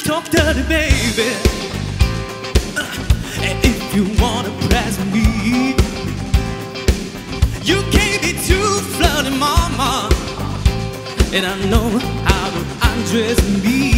talk dirty, baby. And if you wanna press me, you can't be too flirty, mama. And I know how to undress me.